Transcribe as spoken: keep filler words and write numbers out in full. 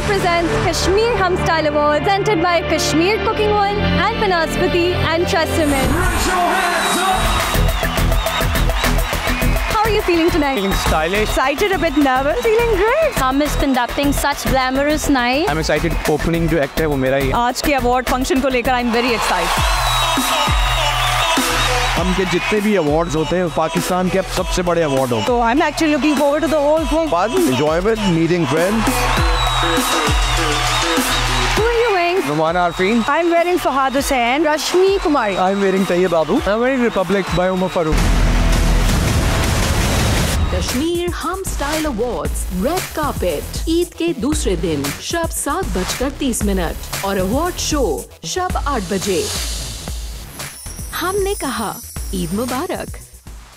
presents Kashmir Hum Style Awards, presented by Kashmir Cooking Oil and Banaspati and Tresemme. How are you feeling tonight? Feeling stylish. Excited, a bit nervous. Feeling great. Hum is conducting such glamorous night. I'm excited. Opening जो act है वो मेरा ही है. आज के award function को लेकर I'm very excited. हम के जितने भी awards होते हैं पाकिस्तान के सबसे बड़े award हो. So I'm actually looking forward to the whole thing. Fun, enjoyment, meeting friends. Who are you wearing? Rumana Arfeen. I'm wearing Fahad Hussain. Rashmi Kumari. I'm wearing Tayyib Babu. I'm wearing Republic by Umar Farooq. Kashmir Hum style awards red carpet Eid के दूसरे दिन शब सात बजकर तीस minute और award show शब आठ बजे। हमने कहा ईद मुबारक।